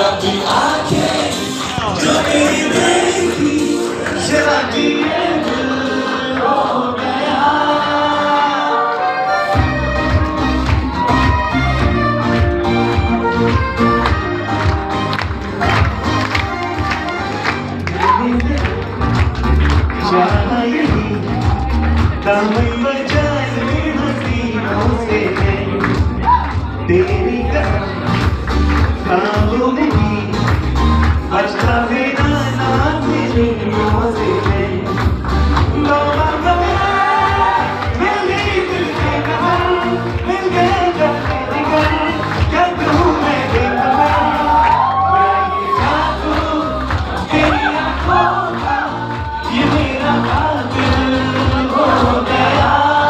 शराबी आंखें जो मेरी देखी, शराबी ये दिल हो गया। चाहा यही दामन बजाए हसीनों से तेरी कसम काबू नहीं बचता मेरा नाम तेरी से मिल गई दिल के कमर, मिल गए करने निकल क्या कहूँ मैं बेखबर। ये जादू तेरी आँखों का ये मेरा कातिल हो गया।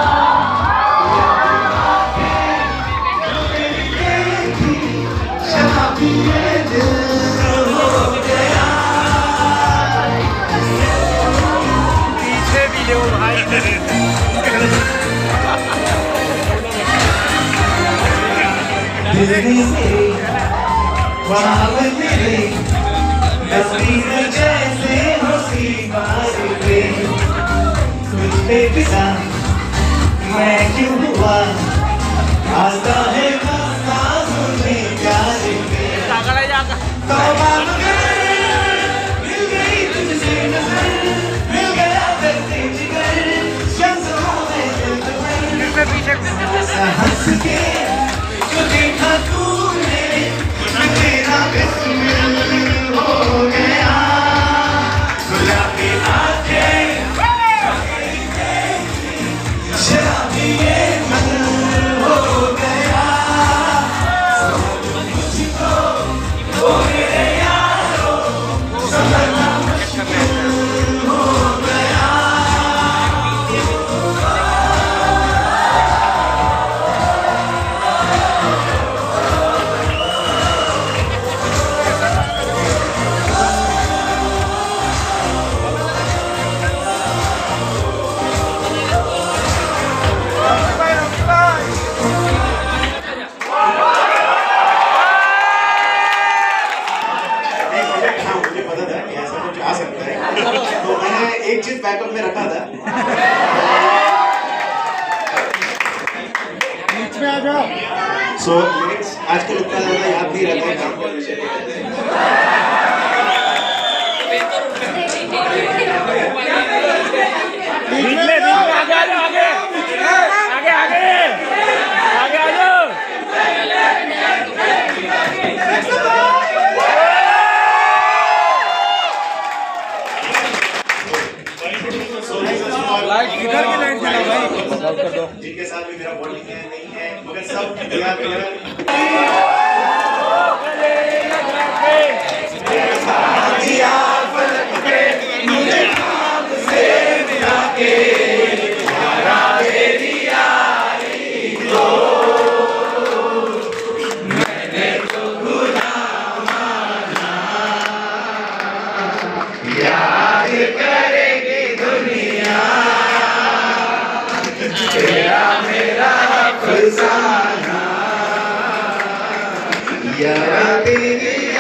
शराबी ये दिल हो गया। पीछे भी ले भाई। दिल मेरे ख्वाब मेरे तस्वीर जैसे हंसी बार पे तुझ पे पिता मैं क्यों हुआ आता है मस्ता मुझे प्यार पे। तौबा मगर मिल गई तुझसे नजर, मिल गया दर्द जिगर शम्सों में हंस के जो देखा तूने मैं तेरा बिस्मिल हो गया। गुलाबी आंखें शराबी ये दिल हो गया। मुझको ओ मेरे यारो संभलना मुश्किल हो गया। मुझे पता था कि ऐसा कुछ आ सकता है, तो मैंने एक चीज बैकअप में रखा था। सो लिरिक्स आजकल इतना ज्यादा याद नहीं रहता है, काम करने से जिनके साथ भी मेरा बॉन्डिंग है नहीं है, मगर सब याद करेगी दुनिया तेरा मेरा फसाना यारा तेरी